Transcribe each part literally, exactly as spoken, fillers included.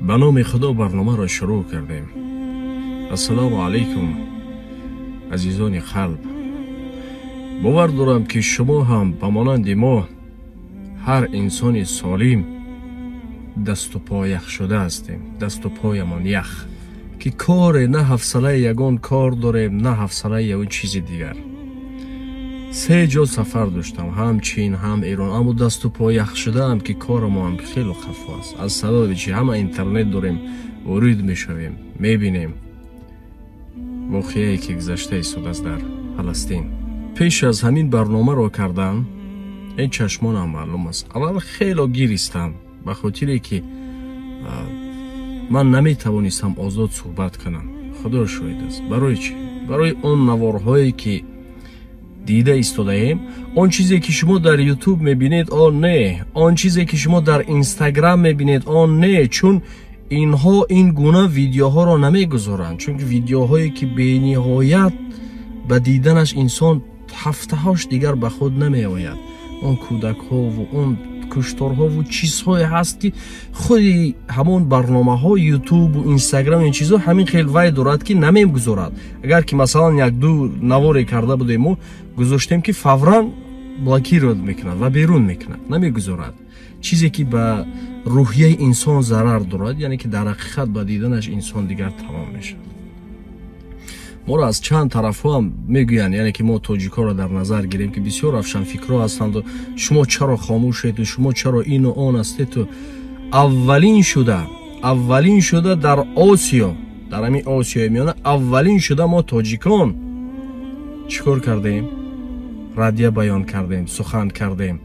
به نام خدا برنامه را شروع کردیم. السلام علیکم عزیزان قلب. باور دارم که شما هم به مانند ما هر انسان سالم دست و پا یخ شده هستیم. دست و پایمان یخ که کار نه حوصله یگان کار داریم نه حوصله یا اون چیز دیگر. سه جا سفر داشتم، هم چین هم ایران، اما دست و پا یخ شده هم که کار ما هم خیلی خفا است. از سبب چی؟ همه اینترنت داریم، ورود میشویم، میبینیم واقعی که گذشته ایستاد است در فلسطین. پیش از همین برنامه را کردم این چشمانم معلوم است. اول خیلی گیرستم به خاطری که من نمیتوانستم آزاد صحبت کنم. خدا شاهد است. برای چی؟ برای اون نوارهایی که دیده ایستاده ایم. آن چیزی که شما در یوتیوب میبینید آن نه، آن چیزی که شما در اینستاگرام میبینید آن نه، چون اینها این گونه ویدیوها را نمیگذارند، چون ویدیوهایی که به نهایت به دیدنش انسان هفته هاش دیگر به خود نمی آید. اون کودک ها و اون کشتارها و چیزهای هست که خودی همون برنامه ها یوتیوب و اینستاگرام این چیزها همین خیلی وای دارد که نمیگذارد. اگر که مثلا یک دو نواری کرده بودیم و گذاشتیم که فوراً بلاکیرد میکند و بیرون میکند، نمیگذارد. چیزی که به روحیه انسان ضرر دارد، یعنی که در حقیقت به دیدنش انسان دیگر تمام میشه. ما را از چند طرف هم میگویند، یعنی که ما تاجیکا را در نظر گیریم که بسیار روشن فکرها هستند و شما چرا خاموشید و شما چرا این و آن هستید. و اولین شده اولین شده در آسیا، در همین آسیای میانه اولین شده ما تاجیکان چیکار کردیم؟ رادیو بیان کردیم، سخن کردیم.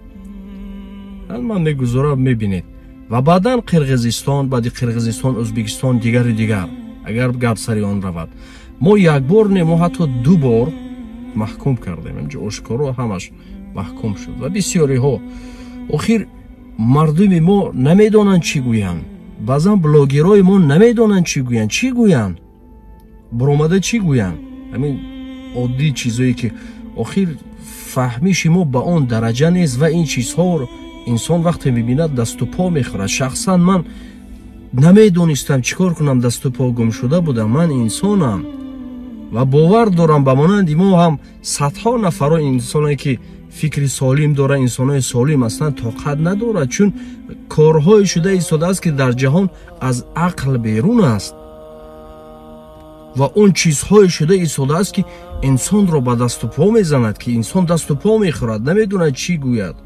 من میگذارم میبینید. و بعدا قرقیزستان، بعد قرقیزستان، ازبکستان، دیگر دیگر اگر گرد سری آن رود. ما یک بار نه، ما حتی دو بار محکوم کردیم. اینجا اشکارا همش محکوم شد و بسیاری ها. آخر مردم ما نمیدونن چی گویند. بعضا بلاگرای ما نمیدونن چی گویند. چی گویند؟ برآمده چی گویند؟ همین عادی چیزایی که آخر فهمیش ما به اون درجه نیست و این چیزها رو انسان وقتی میبیند دست و پا میخوره. شخصا من نمیدونستم چیکار کنم، دست و پا گم شده بودم. من انسانم و باور دارم به مانند ما هم صدها نفر انسانایی که فکر سالم داره، انسانای سالم اصلا طاقت نداره، چون کارهای شده ایستاده است که در جهان از عقل بیرون است و اون چیزهای شده ایستاده است که انسان را به دست و پا میزند، که انسان دست و پا میخورد، نمیدونه چی گوید.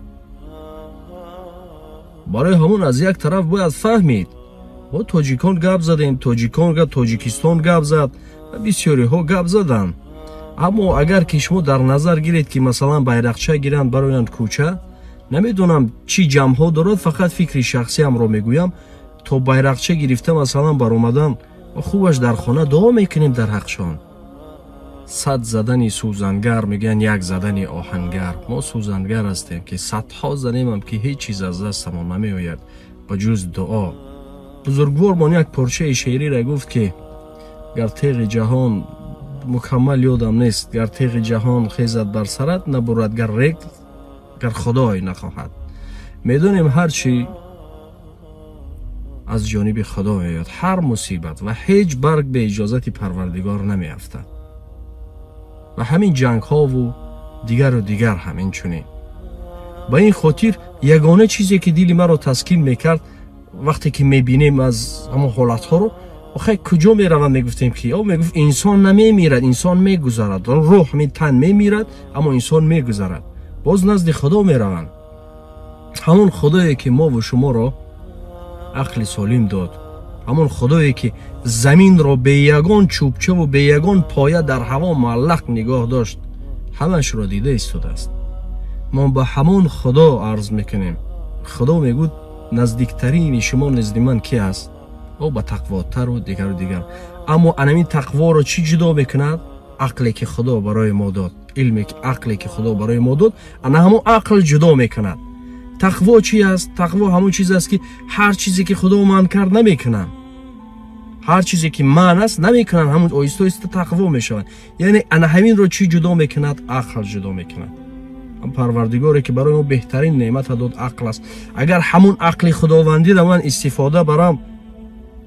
برای همون از یک طرف باید فهمید. ما تاجیکان گپ زدیم، تاجیکان گپ، تاجیکستان گپ زد و بسیاری ها گپ زدن. اما اگر که شما در نظر گیرید که مثلا بیرقچه گیرند برایند کوچه، نمیدونم چی جمع ها دارد، فقط فکر شخصی هم رو میگویم، تا بیرقچه گرفته مثلا بر اومدن و خوبش در خانه دعا میکنیم در حقشان. صد زدنی سوزنگر میگن یک زدنی آهنگر. ما سوزنگر هستیم که صدها زنیم هم که هیچ چیز از دستمون نمی آید با جز دعا. بزرگوار من یک پارچه شعری را گفت که گر تیغ جهان، مکمل یادم نیست، گر تیغ جهان خیزد بر سرت نبرد، گر ریگ گر خدای نخواهد. میدونیم هر چی از جانب خدا میاد، هر مصیبت و هیچ برگ به اجازت پروردگار نمی افتد. و همین جنگ ها و دیگر و دیگر همین چونه. با این خاطر یگانه چیزی که دل مرا تسکین میکرد وقتی که میبینیم از همون حالت ها رو، آخه کجا میروند؟ میگفتیم که او میگفت انسان نمیمیرد، انسان میگذرد، روح می تن میمیرد اما انسان میگذرد، باز نزد خدا میروند. همون خدایی که ما و شما را عقل سالم داد، همون خدایی که زمین را به یگان چوبچه و به یگان پایه در هوا معلق نگاه داشت، همش را دیده ایستاده است. ما به همون خدا عرض میکنیم. خدا میگوید نزدیکترین شما نزد من کی است؟ او با تقواتر و دیگر و دیگر. اما انمی تقوا را چی جدا میکند؟ عقلی که خدا برای ما داد، علمی که عقلی که خدا برای ما داد، انا همون عقل جدا میکند. تقوا چی است؟ تقوا همون چیز است که هر چیزی که خدا من کرد نمیکنم، هر چیزی که من است نمیکنن، همون آیسته آیسته تقوا میشوند. یعنی انا همین رو چی جدا میکند؟ عقل جدا میکند. هم پروردگاری که برای ما بهترین نعمت داد عقل است. اگر همون عقل خداوندی را من استفاده برم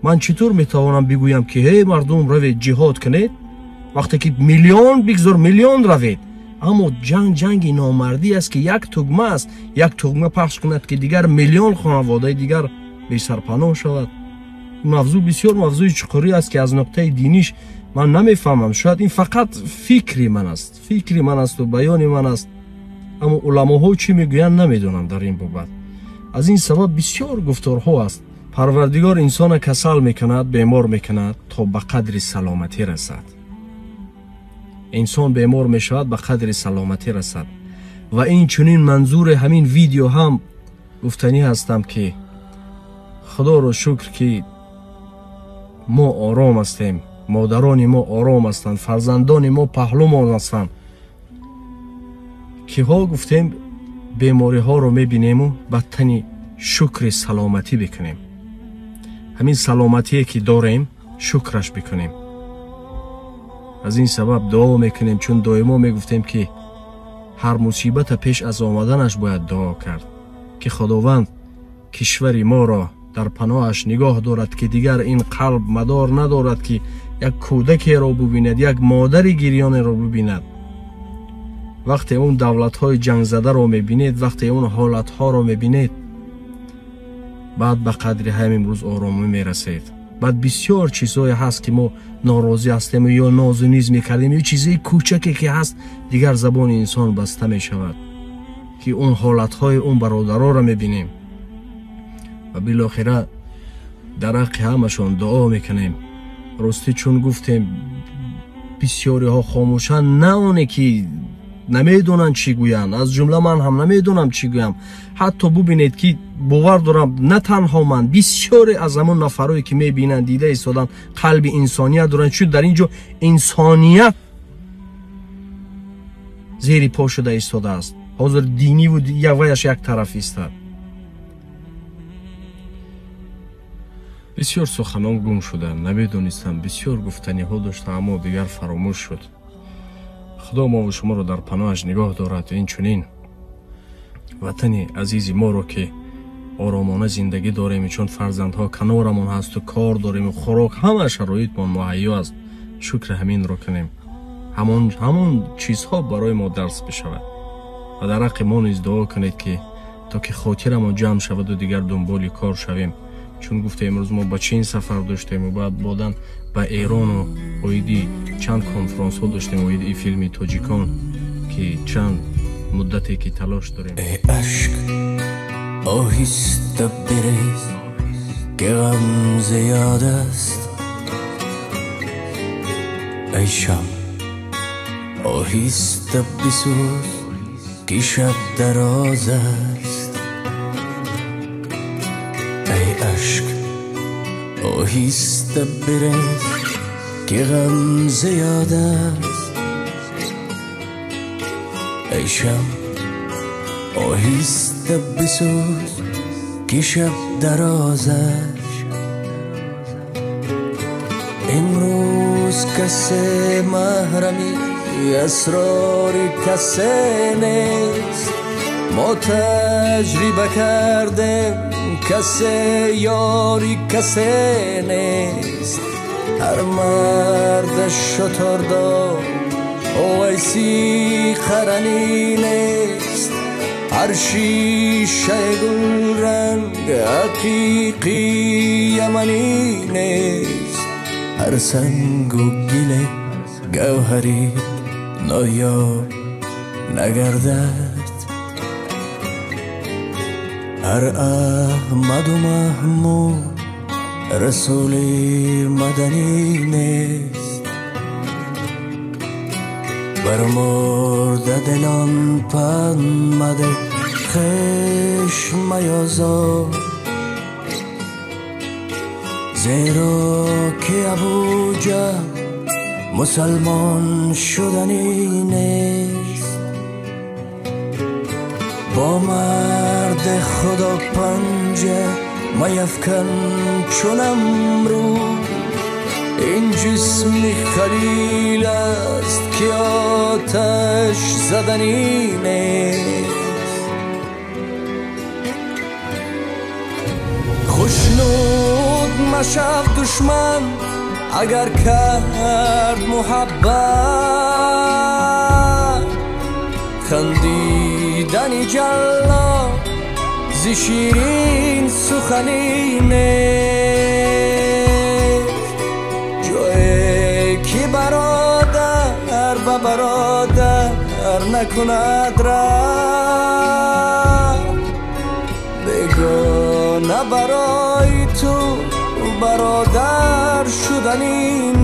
من چطور میتوانم بگویم که هی مردم روید جهاد کنید وقتی که میلیون بگذار میلیون روید؟ اما جنگ جنگ نامردی است که یک تگمه است، یک تگمه پخش کند که دیگر میلیون خانواده دیگر بی سرپناه شود. موضوع بسیار موضوع چقوری است که از نقطه دینیش من نمیفهمم. شاید این فقط فکری من است، فکری من است و بیان من است، اما علماها چی میگویند نمیدونم در این بابت. از این سبب بسیار گفتارها است. پروردگار انسان کسل میکند، بیمار میکند تا به قدر سلامتی رسد. انسان بیمار میشود به قدر سلامتی رسد. و این چنین منظور همین ویدیو هم گفتنی هستم که خدا رو شکر که ما آرام هستیم، مادران ما آرام هستند، فرزندان ما پهلومان هستند که ها گفتیم بیماری ها رو میبینیم و بدتنی شکر سلامتی بکنیم. همین سلامتی که داریم شکرش بکنیم. از این سبب دعا میکنیم، چون دائما میگفتیم که هر مصیبت پیش از آمدنش باید دعا کرد که خداوند کشور ما را در پناهش نگاه دارد که دیگر این قلب مدار ندارد که یک کودکی را ببیند، یک مادر گریان را ببیند. وقتی اون دولت های جنگ زده را میبینید، وقتی اون حالت ها را میبینید، بعد به قدر همین امروز آرامی میرسید. بعد بسیار چیزهای هست که ما ناراضی هستیم یا ناز و نیز میکردیم، یا چیزی کوچکی که هست دیگر زبان انسان بسته میشود که اون حالت های اون برادرها را میبینیم و بالاخره در حق همشون دعا میکنیم. راستی چون گفتیم بسیاری ها خاموشن، نه اونی که نمیدونن چی گوین، از جمله من هم نمیدونم چی گویم. حتی ببینید که باور دارم نه تنها من، بسیاری از همون نفرایی که میبینن دیده ایستادن قلب انسانیت دارن، چون در اینجا انسانیت زیر پا شده ایستاده است. حاضر دینی و یک ویش یک طرف ایستاد. بسیار سخنان گم شدن، نمیدونستم، بسیار گفتنی ها داشتم اما دیگر فراموش شد. خدا ما و شما رو در پناهش نگاه دارد. این چنین وطن عزیز ما رو که آرامانه زندگی داریم، چون فرزندها کنارمون هست و کار داریم و خوراک همه شرایط ما مهیا است، شکر همین رو کنیم. همون همون چیزها برای ما درس بشود و در حق ما نیز دعا کنید که تا که خاطرمون جمع شود و دیگر دنبال کار شویم. چون گفته امروز ما با چین سفر داشتیم و بعد بعدن با ایران و اویدی چند کنفرانس ها داشتیم و اویدی فیلمی تاجیکان که چند مدتی که تلاش داریم. ای عشق آهسته بریز که غم زیاد است، ای شب آهسته بسوز که شب دراز است، ای عشق آهسته بریز که غم زیاد است، ای شب آهسته بسوز که شب دراز است. امروز کسی محرمی اسرار کسی نیست، ما تجربه کردیم کسی یاری کسی نیست. هر مرد شتردار اویسی قرنی نیست، هر شیشه گل رنگ حقیقی یمنی نیست، هر سنگ و گل گوهری نایاب نگردد، هر احمد و محمود رسول مدنی نیست. بر مرده دلان پند مده خشم میازار، زیرا که ابوجهل مسلمان شدنی نیست. با مرد خدا پنجه میفکن چون امرو، این جسم خلیل است که آتش زدنی نیست. خوشنود نشو دشمن اگر کرد محبت خندیدنی جلا زی شیرین سخنی نیست جایی که برادر و برادر نکند رفت بگانه برای تو برادر شدنی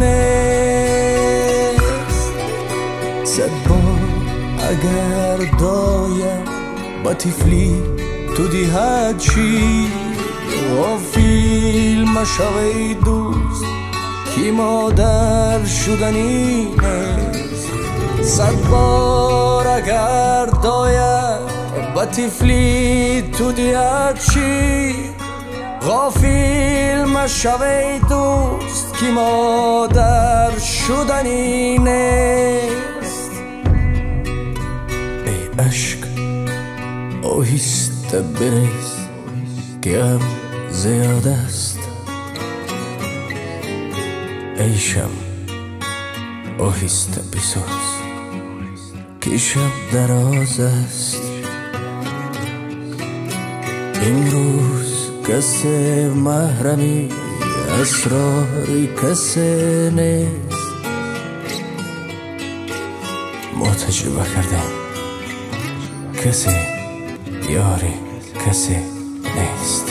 نیست صد بار اگر دایم با طفلی تو دیهد چی غافل مشوی دوست که مادر شدنی نیست صد بار اگر داید با طفلی تو دیهد چی غافل مشوی دوست که مادر شدنی نیست ای عشق آهسته بریز که غم زیاد است ای شم آهسته بساز که شب دراز است امروز کسی محرمی اسراری کسی نیست ما تجربه کردیم کسی یاری کسی نیست